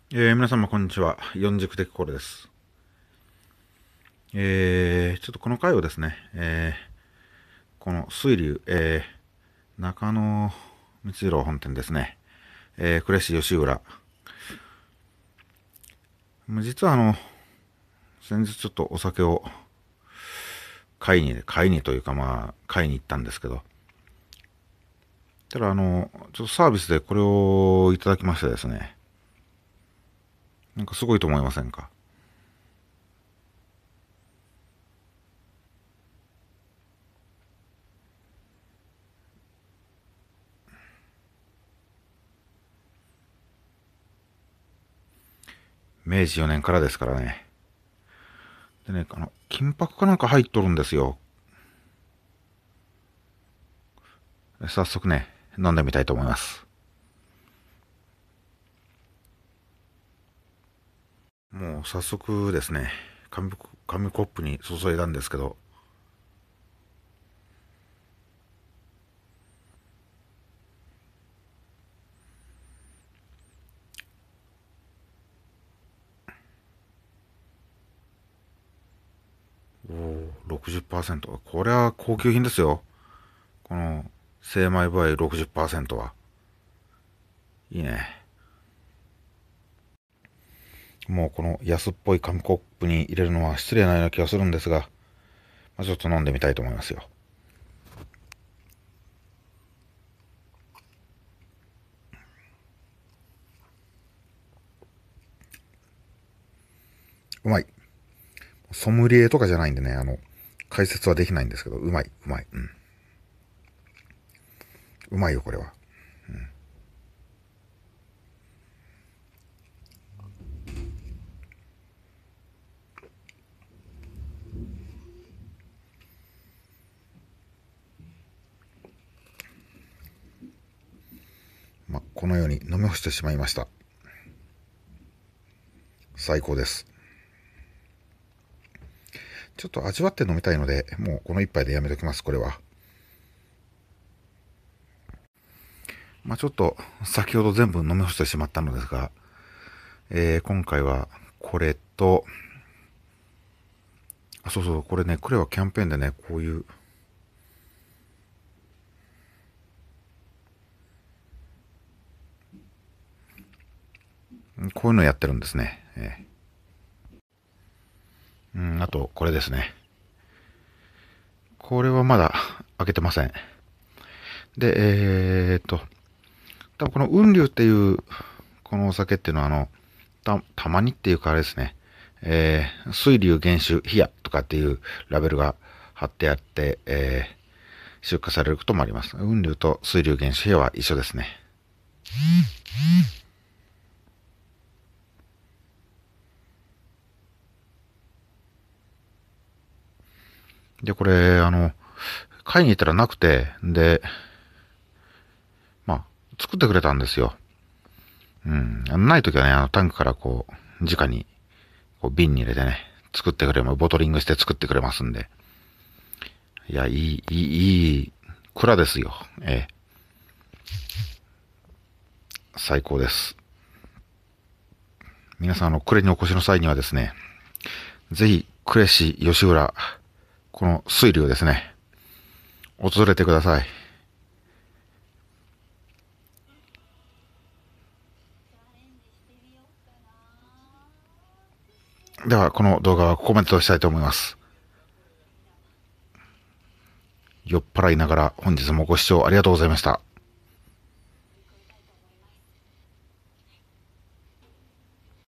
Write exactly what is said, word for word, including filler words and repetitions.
えー、皆様こんにちは。四軸的コールです。えー、ちょっとこの回をですね、えー、この水流、えー、中野光弘本店ですね、えー、呉市吉浦。実はあの、先日ちょっとお酒を買いに、買いにというかまあ、買いに行ったんですけど、ただあの、ちょっとサービスでこれをいただきましてですね、なんかすごいと思いませんか？明治よねんからですからね。でね、あの、金箔かなんか入っとるんですよ。早速ね、飲んでみたいと思います。もう早速ですね、紙紙コップに注いだんですけど、おお、ろくじゅっパーセント。これは高級品ですよ。この精米部合ろくじゅっパーセントは。いいね。もうこの安っぽい紙コップに入れるのは失礼なような気がするんですが、まあ、ちょっと飲んでみたいと思いますよ。うまい。ソムリエとかじゃないんでね、あの、解説はできないんですけど、うまい、うまい。うん。うまいよ、これは。まあ、このように飲み干してしまいました。最高です。ちょっと味わって飲みたいので、もうこの一杯でやめときます、これは。まあちょっと、先ほど全部飲み干してしまったのですが、えー、今回はこれと、あ、そうそう、これね、クレはキャンペーンでね、こういう、こういうのやってるんですね。えー、うん、あと、これですね。これはまだ開けてません。で、えーっと、多分この雲龍っていう、このお酒っていうのは、あの、た、たまにっていうかあれですね、えー、水流原酒冷やとかっていうラベルが貼ってあって、えー、出荷されることもあります。雲龍と水流原酒冷やは一緒ですね。で、これ、あの、買いに行ったらなくて、で、まあ、作ってくれたんですよ。うん。ない時はね、あの、タンクからこう、直に、こう、瓶に入れてね、作ってくれます。ボトリングして作ってくれますんで。いや、いい、いい、いい、蔵ですよ。ええ。最高です。皆さん、あの、呉にお越しの際にはですね、ぜひ、呉市吉浦、この水流ですね、訪れてください。では、この動画はここまでとしたいと思います。酔っ払いながら本日もご視聴ありがとうございました。